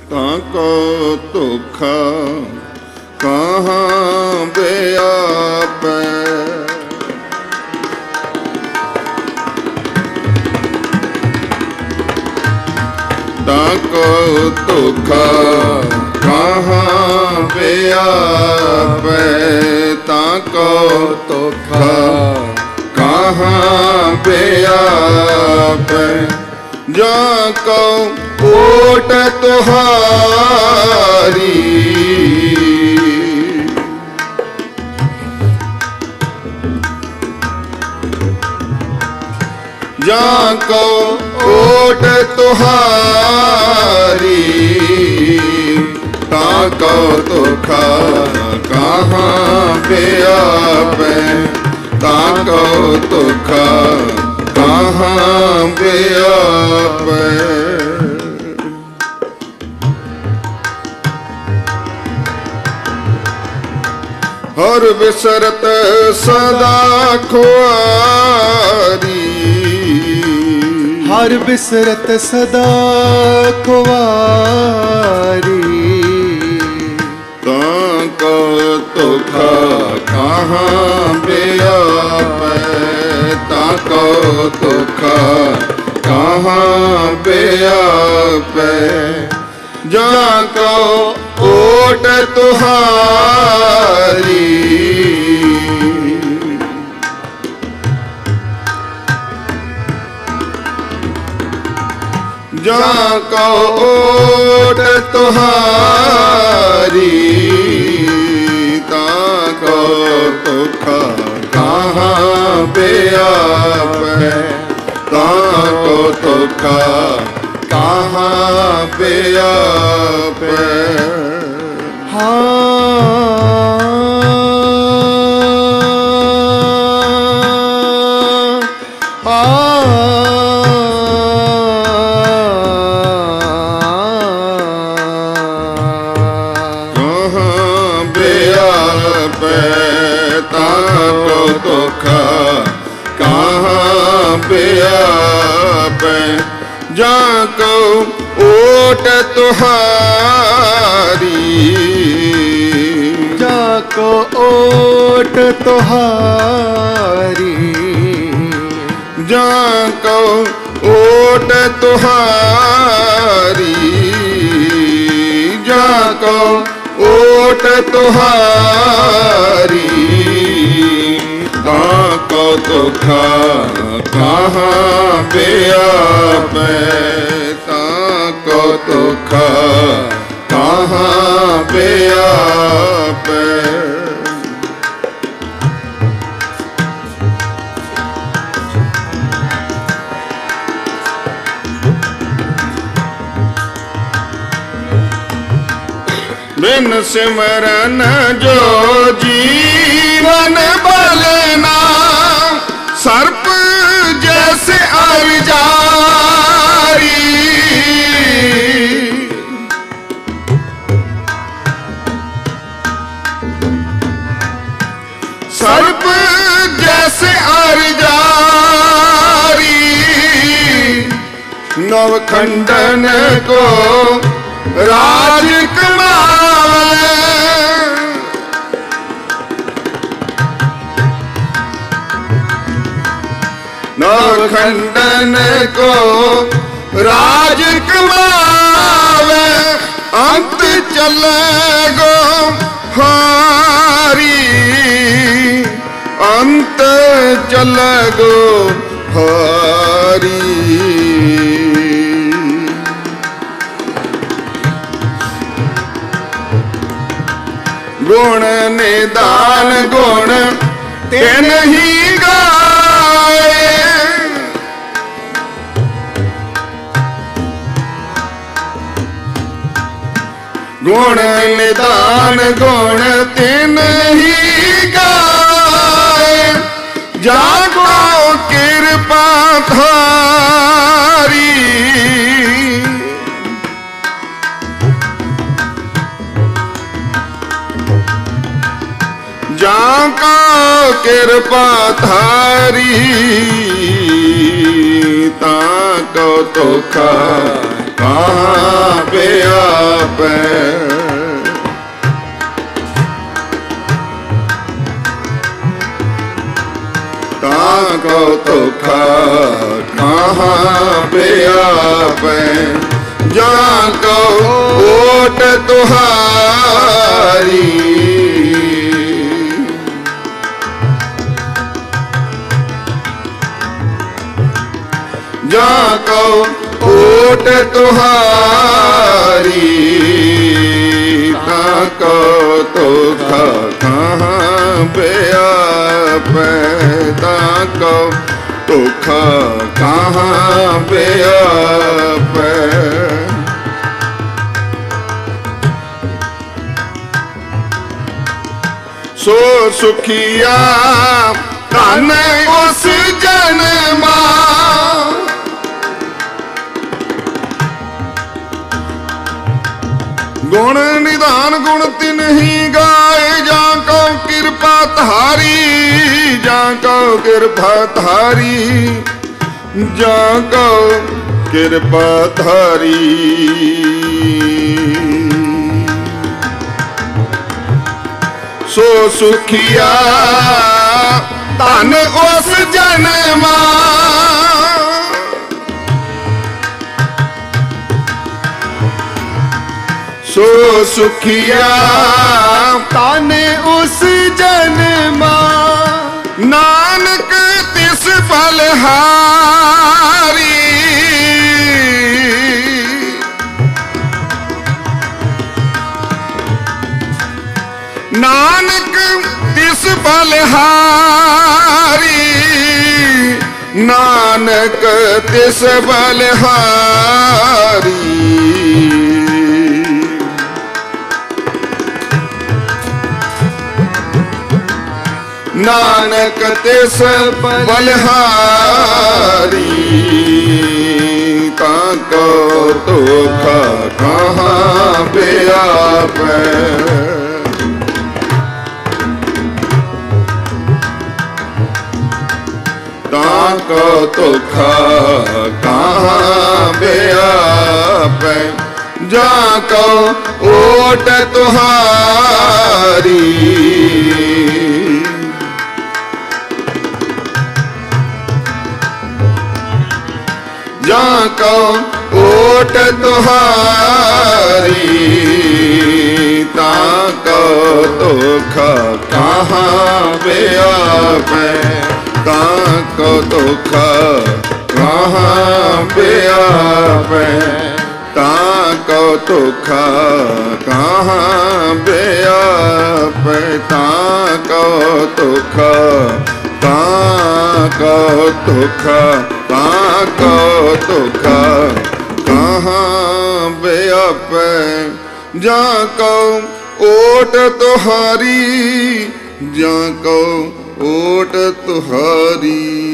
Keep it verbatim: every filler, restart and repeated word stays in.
ताको दुख कहाँ व्यापै। ताको दुख कहाँ व्यापै। ताको दुख कहाँ व्यापै। जाको ओट तुहारी। जाको ओट तुहारी। ताको दुख कहाँ व्यापै। ताको दुख कहाँ व्यापै। हर बिसरत सदा खुआरी। हर बिसरत सदा खुआरी। ताको दुख कहाँ व्यापै। ताको दुख कहाँ व्यापै। जाको ओट तुहारी। जाको ओट तुहारी। ताको दुख कहाँ व्यापै। ताको दुख कहाँ व्यापै। ताको दुख कहाँ व्यापै। जाको ओट तुहारी। जाको ओट तुहारी। जाको ओट तुहारी। जाको ओट तुहारी। ताको दुख कहाँ व्यापै। ताको दुख कहाँ व्यापै। बिन सिमरन जो जीवन बलना। सर्प जैसे अर जारी। सर्प जैसे अर जारी। नवखंडन को राज कमाए। नवखंडन को राज कमावे। अंत चलेगो हारी। अंत चलेगो हारी। गुण निदान गुण तेन ही गाए। गुण निदान गुण तेन ही गाए। जाको कृपा थारी। जाको कृपा थारी। ताको दुख कहाँ व्यापै। व्यापै। ताको तुखा कहाँ व्यापै। जाको ओट तुहारी। जाको ओट तुहारी। ताको तुखा कहाँ व्यापै। ताको तुखा कहाँ व्यापै। सो सुखिया धन उस जन्मा। गुण निधान गुण तिन ही गाए। जाको कृपा धारी। जाको कृपा धारी। जाको कृपा धारी। सो सुखिया धन उस जन्मा। सो सुखिया धन उस जन्मा। नानक तिस बलहारी। नानक तिस बलहारी। नानक तिस बलहारी। नानक तिस बलहारी। ताको तुखा कहाँ व्यापै। ताको तुखा कहाँ व्यापै। जाको ओट तुहारी। जाको ओट तुहारी। ताको तुखा कहाँ व्यापै। ताको तुखा कहाँ व्यापै। ताको तुखा कहाँ व्यापै। ताको तुखा ताको तुखा ताको तुखा कहाँ व्यापै। जाको ओट तुहारी। जाको ओट तुहारी।